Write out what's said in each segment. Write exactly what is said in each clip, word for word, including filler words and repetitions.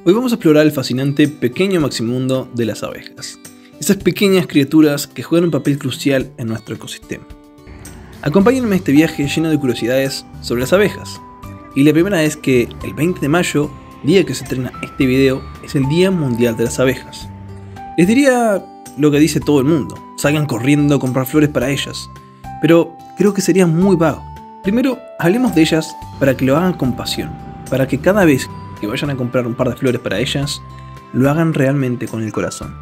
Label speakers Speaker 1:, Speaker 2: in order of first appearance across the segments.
Speaker 1: Hoy vamos a explorar el fascinante pequeño maximundo de las abejas, esas pequeñas criaturas que juegan un papel crucial en nuestro ecosistema. Acompáñenme en este viaje lleno de curiosidades sobre las abejas. Y la primera es que el veinte de mayo, día que se estrena este video, es el Día Mundial de las Abejas. Les diría lo que dice todo el mundo: salgan corriendo a comprar flores para ellas, pero creo que sería muy vago. Primero, hablemos de ellas para que lo hagan con pasión, para que cada vez que vayan a comprar un par de flores para ellas, lo hagan realmente con el corazón.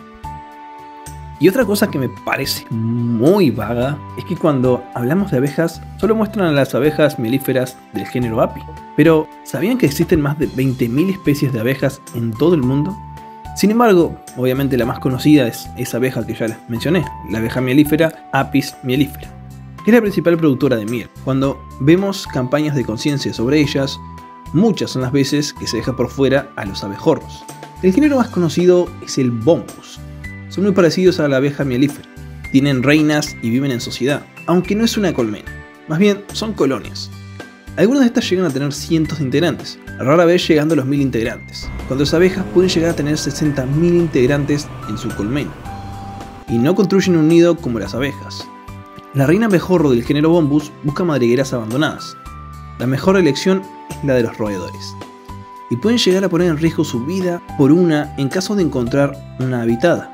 Speaker 1: Y otra cosa que me parece muy vaga es que cuando hablamos de abejas, solo muestran a las abejas melíferas del género Api. Pero, ¿sabían que existen más de veinte mil especies de abejas en todo el mundo? Sin embargo, obviamente la más conocida es esa abeja que ya les mencioné, la abeja melífera Apis mellifera, que es la principal productora de miel. Cuando vemos campañas de conciencia sobre ellas, muchas son las veces que se deja por fuera a los abejorros. El género más conocido es el Bombus. Son muy parecidos a la abeja melífera. Tienen reinas y viven en sociedad, aunque no es una colmena, más bien son colonias. Algunas de estas llegan a tener cientos de integrantes, rara vez llegando a los mil integrantes, cuando las abejas pueden llegar a tener sesenta mil integrantes en su colmena. Y no construyen un nido como las abejas. La reina abejorro del género Bombus busca madrigueras abandonadas. La mejor elección es la de los roedores, y pueden llegar a poner en riesgo su vida por una en caso de encontrar una habitada.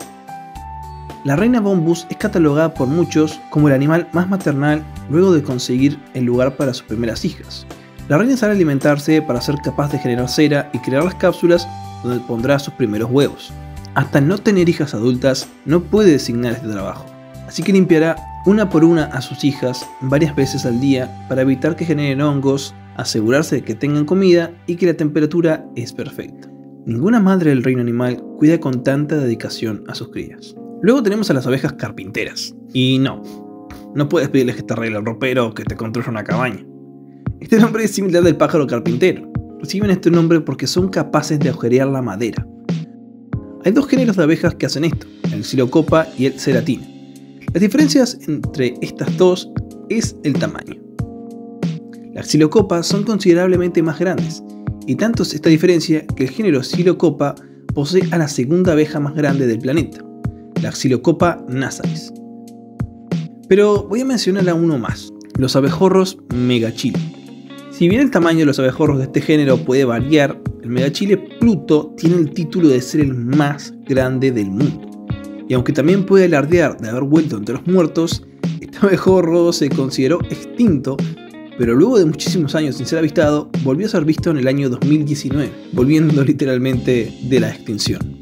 Speaker 1: La reina Bombus es catalogada por muchos como el animal más maternal luego de conseguir el lugar para sus primeras hijas. La reina sale a alimentarse para ser capaz de generar cera y crear las cápsulas donde pondrá sus primeros huevos. Hasta no tener hijas adultas no puede designar este trabajo, así que limpiará una por una a sus hijas varias veces al día para evitar que generen hongos, asegurarse de que tengan comida y que la temperatura es perfecta. Ninguna madre del reino animal cuida con tanta dedicación a sus crías. Luego tenemos a las abejas carpinteras. Y no, no puedes pedirles que te arregle el ropero o que te construya una cabaña. Este nombre es similar del pájaro carpintero. Reciben este nombre porque son capaces de agujerear la madera. Hay dos géneros de abejas que hacen esto, el Xylocopa y el Ceratina. Las diferencias entre estas dos es el tamaño. Las Xylocopa son considerablemente más grandes, y tanto es esta diferencia que el género Xylocopa posee a la segunda abeja más grande del planeta, la Xylocopa nasalis. Pero voy a mencionar a uno más, los abejorros megachile. Si bien el tamaño de los abejorros de este género puede variar, el megachile Pluto tiene el título de ser el más grande del mundo. Y aunque también puede alardear de haber vuelto entre los muertos, este abejorro se consideró extinto, pero luego de muchísimos años sin ser avistado, volvió a ser visto en el año dos mil diecinueve, volviendo literalmente de la extinción.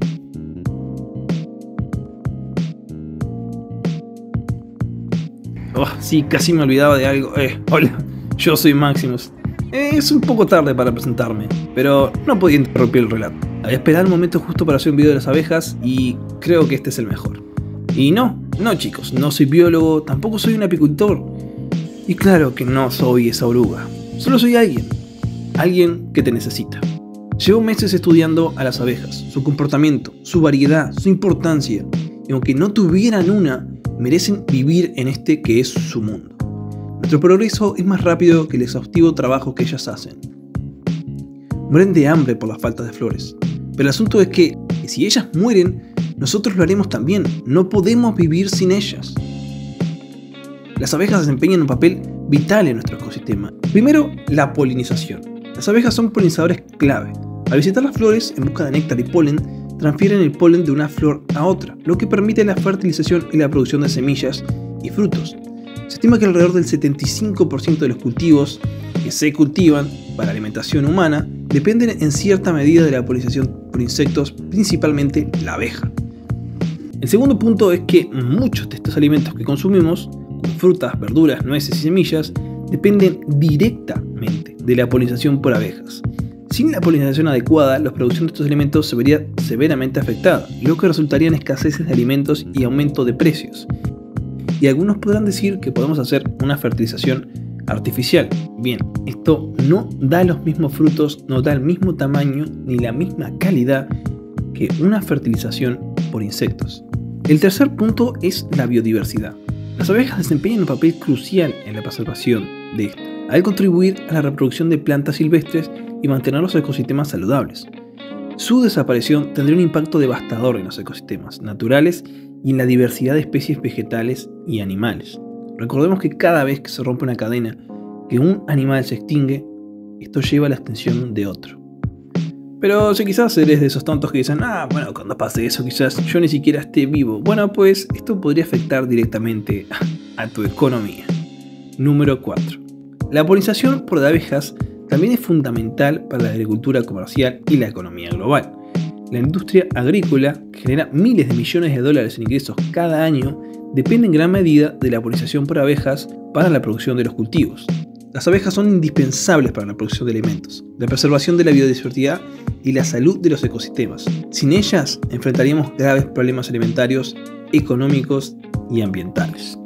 Speaker 1: Oh, sí, casi me olvidaba de algo. Eh, hola, yo soy Maximus. Eh, es un poco tarde para presentarme, pero no podía interrumpir el relato. Había esperado el momento justo para hacer un video de las abejas y creo que este es el mejor. Y no, no chicos, no soy biólogo, tampoco soy un apicultor. Y claro que no soy esa oruga. Solo soy alguien. Alguien que te necesita. Llevo meses estudiando a las abejas, su comportamiento, su variedad, su importancia. Y aunque no tuvieran una, merecen vivir en este que es su mundo. Nuestro progreso es más rápido que el exhaustivo trabajo que ellas hacen. Mueren de hambre por la falta de flores. Pero el asunto es que, que si ellas mueren, nosotros lo haremos también. No podemos vivir sin ellas. Las abejas desempeñan un papel vital en nuestro ecosistema. Primero, la polinización. Las abejas son polinizadores clave. Al visitar las flores en busca de néctar y polen, transfieren el polen de una flor a otra, lo que permite la fertilización y la producción de semillas y frutos. Se estima que alrededor del setenta y cinco por ciento de los cultivos que se cultivan para alimentación humana dependen en cierta medida de la polinización por insectos, principalmente la abeja. El segundo punto es que muchos de estos alimentos que consumimos, como frutas, verduras, nueces y semillas, dependen directamente de la polinización por abejas. Sin la polinización adecuada, la producción de estos alimentos se vería severamente afectada, lo que resultaría en escaseces de alimentos y aumento de precios. Y algunos podrán decir que podemos hacer una fertilización artificial. Bien, esto no da los mismos frutos, no da el mismo tamaño ni la misma calidad que una fertilización por insectos. El tercer punto es la biodiversidad. Las abejas desempeñan un papel crucial en la preservación de esto, al contribuir a la reproducción de plantas silvestres y mantener los ecosistemas saludables. Su desaparición tendría un impacto devastador en los ecosistemas naturales y en la diversidad de especies vegetales y animales. Recordemos que cada vez que se rompe una cadena, que un animal se extingue, esto lleva a la extinción de otro. Pero si quizás eres de esos tontos que dicen, ah, bueno, cuando pase eso quizás yo ni siquiera esté vivo. Bueno, pues esto podría afectar directamente a tu economía. Número cuatro. La polinización por abejas también es fundamental para la agricultura comercial y la economía global. La industria agrícola, que genera miles de millones de dólares en ingresos cada año, depende en gran medida de la polinización por abejas para la producción de los cultivos. Las abejas son indispensables para la producción de alimentos, la preservación de la biodiversidad y la salud de los ecosistemas. Sin ellas, enfrentaríamos graves problemas alimentarios, económicos y ambientales.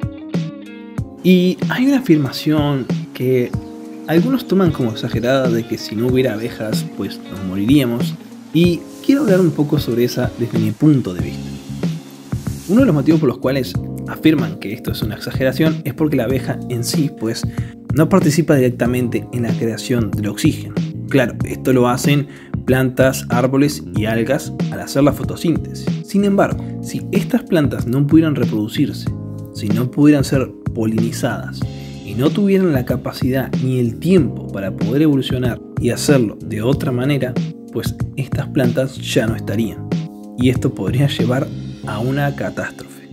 Speaker 1: Y hay una afirmación que algunos toman como exagerada de que si no hubiera abejas, pues nos moriríamos. Y quiero hablar un poco sobre esa desde mi punto de vista. Uno de los motivos por los cuales afirman que esto es una exageración es porque la abeja en sí, pues, no participa directamente en la creación del oxígeno. Claro, esto lo hacen plantas, árboles y algas al hacer la fotosíntesis. Sin embargo, si estas plantas no pudieran reproducirse, si no pudieran ser polinizadas y no tuvieran la capacidad ni el tiempo para poder evolucionar y hacerlo de otra manera, pues estas plantas ya no estarían. Y esto podría llevar a una catástrofe.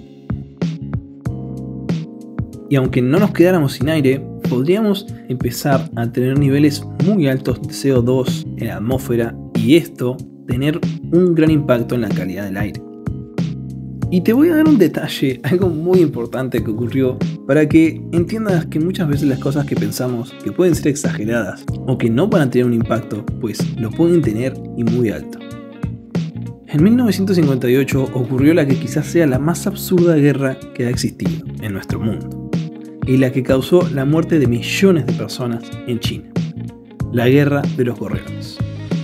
Speaker 1: Y aunque no nos quedáramos sin aire, podríamos empezar a tener niveles muy altos de C O dos en la atmósfera y esto tener un gran impacto en la calidad del aire. Y te voy a dar un detalle, algo muy importante que ocurrió para que entiendas que muchas veces las cosas que pensamos que pueden ser exageradas o que no van a tener un impacto, pues lo pueden tener y muy alto. En mil novecientos cincuenta y ocho ocurrió la que quizás sea la más absurda guerra que ha existido en nuestro mundo y la que causó la muerte de millones de personas en China, la guerra de los gorriones.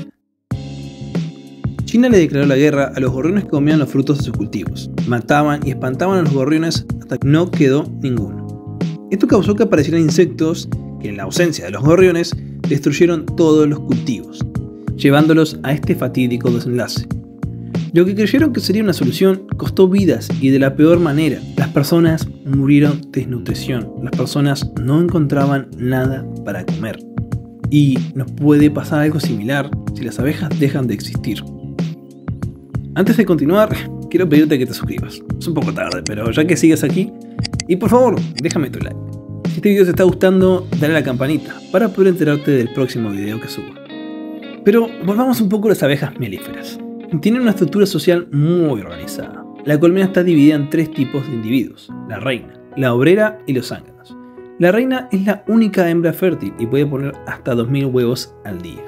Speaker 1: China le declaró la guerra a los gorriones que comían los frutos de sus cultivos, mataban y espantaban a los gorriones hasta que no quedó ninguno. Esto causó que aparecieran insectos que en la ausencia de los gorriones destruyeron todos los cultivos, llevándolos a este fatídico desenlace. Lo que creyeron que sería una solución costó vidas y de la peor manera. Las personas murieron de desnutrición, las personas no encontraban nada para comer. Y nos puede pasar algo similar si las abejas dejan de existir. Antes de continuar, quiero pedirte que te suscribas. Es un poco tarde, pero ya que sigues aquí, y por favor, déjame tu like. Si este video te está gustando, dale a la campanita para poder enterarte del próximo video que suba. Pero volvamos un poco a las abejas melíferas. Tienen una estructura social muy organizada. La colmena está dividida en tres tipos de individuos: la reina, la obrera y los zánganos. La reina es la única hembra fértil y puede poner hasta dos mil huevos al día.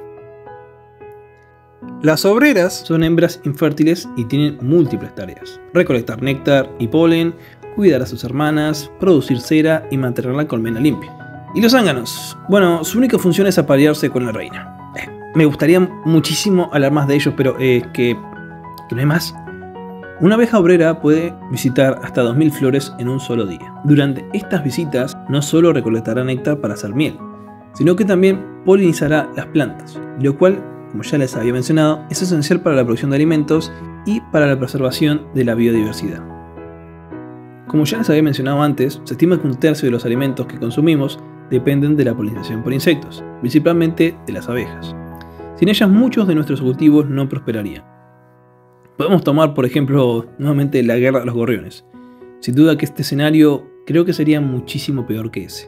Speaker 1: Las obreras son hembras infértiles y tienen múltiples tareas: recolectar néctar y polen, cuidar a sus hermanas, producir cera y mantener la colmena limpia. ¿Y los zánganos? Bueno, su única función es aparearse con la reina. Eh, me gustaría muchísimo hablar más de ellos, pero es eh, que, que no hay más. Una abeja obrera puede visitar hasta dos mil flores en un solo día. Durante estas visitas no solo recolectará néctar para hacer miel, sino que también polinizará las plantas, lo cual, como ya les había mencionado, es esencial para la producción de alimentos y para la preservación de la biodiversidad. Como ya les había mencionado antes, se estima que un tercio de los alimentos que consumimos dependen de la polinización por insectos, principalmente de las abejas. Sin ellas muchos de nuestros cultivos no prosperarían. Podemos tomar por ejemplo nuevamente la guerra de los gorriones. Sin duda que este escenario creo que sería muchísimo peor que ese.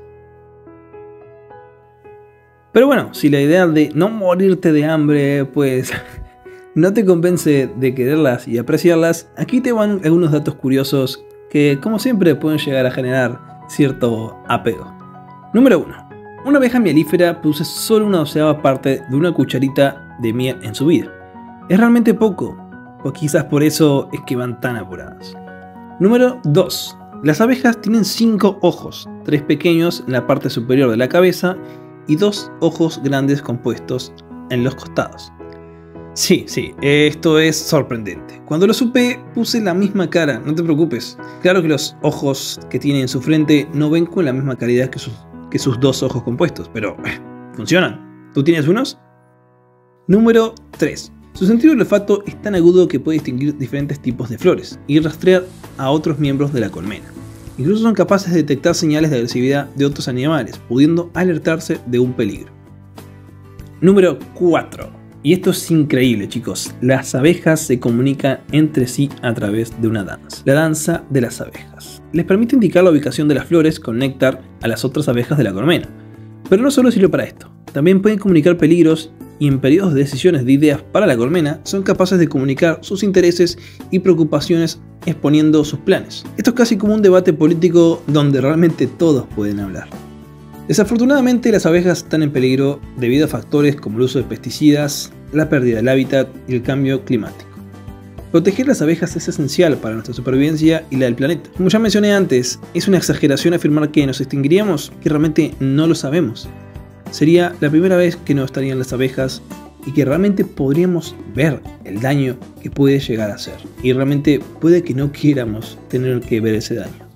Speaker 1: Pero bueno, si la idea de no morirte de hambre pues no te convence de quererlas y apreciarlas, aquí te van algunos datos curiosos que como siempre pueden llegar a generar cierto apego. Número uno. Una abeja mielífera produce solo una doceava parte de una cucharita de miel en su vida. Es realmente poco, o quizás por eso es que van tan apuradas. Número dos. Las abejas tienen cinco ojos, tres pequeños en la parte superior de la cabeza y dos ojos grandes compuestos en los costados. Sí, sí, esto es sorprendente. Cuando lo supe puse la misma cara, no te preocupes. Claro que los ojos que tiene en su frente no ven con la misma claridad que sus, que sus dos ojos compuestos, pero eh, funcionan. ¿Tú tienes unos? Número tres. Su sentido del olfato es tan agudo que puede distinguir diferentes tipos de flores y rastrear a otros miembros de la colmena. Incluso son capaces de detectar señales de agresividad de otros animales, pudiendo alertarse de un peligro. Número cuatro. Y esto es increíble, chicos. Las abejas se comunican entre sí a través de una danza. La danza de las abejas. Les permite indicar la ubicación de las flores con néctar a las otras abejas de la colmena. Pero no solo sirve para esto. También pueden comunicar peligros y en periodos de decisiones de ideas para la colmena son capaces de comunicar sus intereses y preocupaciones exponiendo sus planes. Esto es casi como un debate político donde realmente todos pueden hablar. Desafortunadamente las abejas están en peligro debido a factores como el uso de pesticidas, la pérdida del hábitat y el cambio climático. Proteger las abejas es esencial para nuestra supervivencia y la del planeta. Como ya mencioné antes, es una exageración afirmar que nos extinguiríamos, que realmente no lo sabemos. Sería la primera vez que no estarían las abejas y que realmente podríamos ver el daño que puede llegar a ser. Y realmente puede que no quieramos tener que ver ese daño.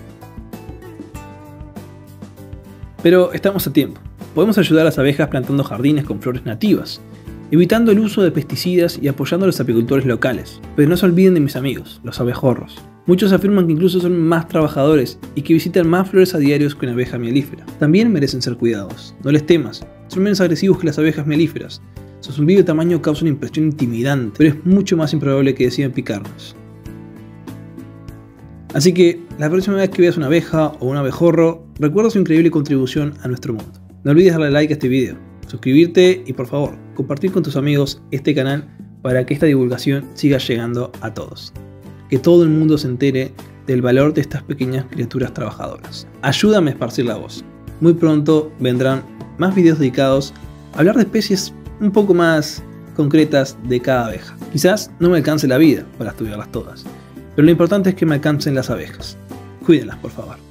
Speaker 1: Pero estamos a tiempo. Podemos ayudar a las abejas plantando jardines con flores nativas, evitando el uso de pesticidas y apoyando a los apicultores locales. Pero no se olviden de mis amigos, los abejorros. Muchos afirman que incluso son más trabajadores y que visitan más flores a diario que una abeja mielífera. También merecen ser cuidados. No les temas, son menos agresivos que las abejas mielíferas. Su zumbido de tamaño causa una impresión intimidante, pero es mucho más improbable que decidan picarnos. Así que, la próxima vez que veas una abeja o un abejorro, recuerda su increíble contribución a nuestro mundo. No olvides darle like a este video, suscribirte y por favor, compartir con tus amigos este canal para que esta divulgación siga llegando a todos. Que todo el mundo se entere del valor de estas pequeñas criaturas trabajadoras. Ayúdame a esparcir la voz. Muy pronto vendrán más videos dedicados a hablar de especies un poco más concretas de cada abeja. Quizás no me alcance la vida para estudiarlas todas, pero lo importante es que me alcancen las abejas. Cuídenlas, por favor.